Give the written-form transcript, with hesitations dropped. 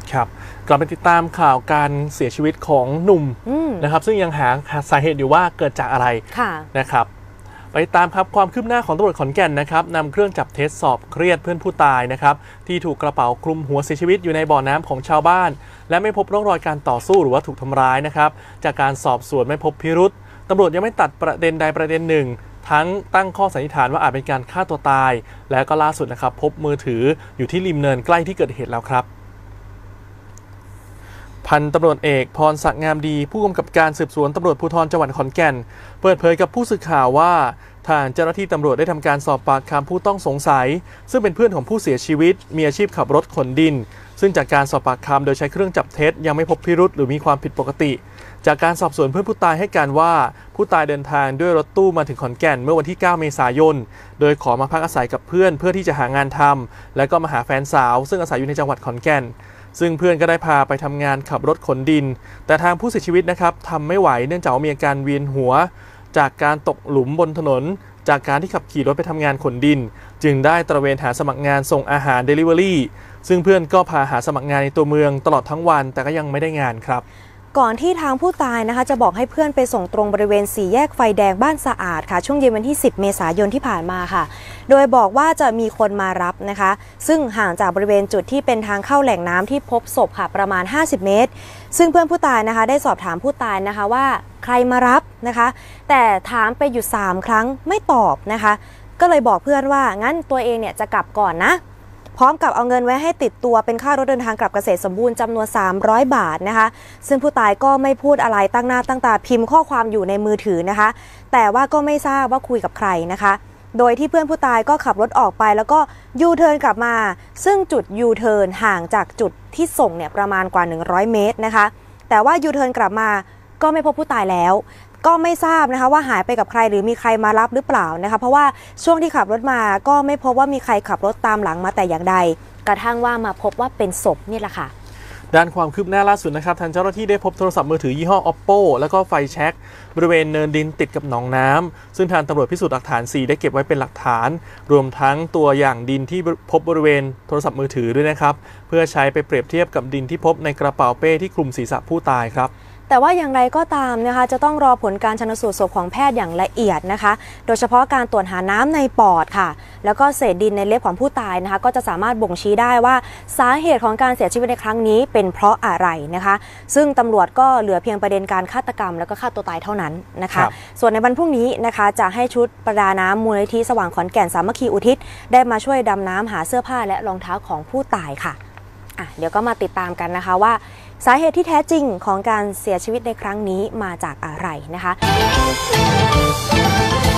ครับกลับไปติดตามข่าวการเสียชีวิตของหนุ่มนะครับซึ่งยังหาสาเหตุอยู่ว่าเกิดจากอะไรนะครับไปตามครับความคืบหน้าของตำรวจขอนแก่นนะครับนำเครื่องจับเท็จสอบเครียดเพื่อนผู้ตายนะครับที่ถูกกระเป๋าคลุมหัวเสียชีวิตอยู่ในบ่อน้ำของชาวบ้านและไม่พบร่องรอยการต่อสู้หรือว่าถูกทำร้ายนะครับจากการสอบสวนไม่พบพิรุธตำรวจยังไม่ตัดประเด็นใดประเด็นหนึ่งทั้งตั้งข้อสันนิษฐานว่าอาจเป็นการฆ่าตัวตายและก็ล่าสุดนะครับพบมือถืออยู่ที่ริมเนินใกล้ที่เกิดเหตุแล้วครับพันตำรวจเอกพรศักดิ์งามดีผู้กำกับการสืบสวนตำรวจภูธรจังหวัดขอนแก่นเปิดเผยกับผู้สื่อข่าวว่าทางเจ้าหน้าที่ตำรวจได้ทำการสอบปากคำผู้ต้องสงสัยซึ่งเป็นเพื่อนของผู้เสียชีวิตมีอาชีพขับรถขนดินซึ่งจากการสอบปากคำโดยใช้เครื่องจับเท็จยังไม่พบพิรุธหรือมีความผิดปกติจากการสอบสวนเพื่อนผู้ตายให้การว่าผู้ตายเดินทางด้วยรถตู้มาถึงขอนแก่นเมื่อวันที่9 เมษายนโดยขอมาพักอาศัยกับเพื่อนเพื่อที่จะหางานทำและก็มาหาแฟนสาวซึ่งอาศัยอยู่ในจังหวัดขอนแก่นซึ่งเพื่อนก็ได้พาไปทำงานขับรถขนดินแต่ทางผู้เสียชีวิตนะครับทำไม่ไหวเนื่องจากมีอาการเวียนหัวจากการตกหลุมบนถนนจากการที่ขับขี่รถไปทำงานขนดินจึงได้ตระเวนหาสมัครงานส่งอาหาร Delivery ซึ่งเพื่อนก็พาหาสมัครงานในตัวเมืองตลอดทั้งวันแต่ก็ยังไม่ได้งานครับก่อนที่ทางผู้ตายนะคะจะบอกให้เพื่อนไปส่งตรงบริเวณ4 แยกไฟแดงบ้านสะอาดค่ะช่วงเย็นวันที่10 เมษายนที่ผ่านมาค่ะโดยบอกว่าจะมีคนมารับนะคะซึ่งห่างจากบริเวณจุดที่เป็นทางเข้าแหล่งน้ำที่พบศพค่ะประมาณ50 เมตรซึ่งเพื่อนผู้ตายนะคะได้สอบถามผู้ตายนะคะว่าใครมารับนะคะแต่ถามไปอยู่3 ครั้งไม่ตอบนะคะก็เลยบอกเพื่อนว่างั้นตัวเองเนี่ยจะกลับก่อนนะพร้อมกับเอาเงินไว้ให้ติดตัวเป็นค่ารถเดินทางกลับเกษตรสมบูรณ์จำนวน300 บาทนะคะซึ่งผู้ตายก็ไม่พูดอะไรตั้งหน้าตั้งตาพิมพ์ข้อความอยู่ในมือถือนะคะแต่ว่าก็ไม่ทราบว่าคุยกับใครนะคะโดยที่เพื่อนผู้ตายก็ขับรถออกไปแล้วก็ยูเทิร์นกลับมาซึ่งจุดยูเทิร์นห่างจากจุดที่ส่งเนี่ยประมาณกว่า100 เมตรนะคะแต่ว่ายูเทิร์นกลับมาก็ไม่พบผู้ตายแล้วก็ไม่ทราบนะคะว่าหายไปกับใครหรือมีใครมารับหรือเปล่านะคะเพราะว่าช่วงที่ขับรถมาก็ไม่พบว่ามีใครขับรถตามหลังมาแต่อย่างใดกระทั่งว่ามาพบว่าเป็นศพนี่แหละค่ะด้านความคืบหน้าล่าสุดนะครับทางเจ้าหน้าที่ได้พบโทรศัพท์มือถือยี่ห้อ Oppo แล้วก็ไฟแช็กบริเวณเนินดินติดกับหนองน้ำซึ่งทางตำรวจพิสูจน์หลักฐาน 4ได้เก็บไว้เป็นหลักฐานรวมทั้งตัวอย่างดินที่พบบริเวณโทรศัพท์มือถือด้วยนะครับเพื่อใช้ไปเปรียบเทียบกับดินที่พบในกระเป๋าเป้ที่คลุมศีรษะผู้ตายครับแต่ว่าอย่างไรก็ตามนะคะจะต้องรอผลการชันสูตรศพของแพทย์อย่างละเอียดนะคะโดยเฉพาะการตรวจหาน้ำในปอดค่ะแล้วก็เศษดินในเล็บของผู้ตายนะคะก็จะสามารถบ่งชี้ได้ว่าสาเหตุของการเสียชีวิตในครั้งนี้เป็นเพราะอะไรนะคะซึ่งตำรวจก็เหลือเพียงประเด็นการฆาตกรรมแล้วก็ฆ่าตัวตายเท่านั้นนะคะส่วนในวันพรุ่งนี้นะคะจะให้ชุดประดาน้ำมูลนิธิสว่างขอนแก่นสามัคคีอุทิศได้มาช่วยดำน้ำหาเสื้อผ้าและรองเท้าของผู้ตายค่ะเดี๋ยวก็มาติดตามกันนะคะว่าสาเหตุที่แท้จริงของการเสียชีวิตในครั้งนี้มาจากอะไรนะคะ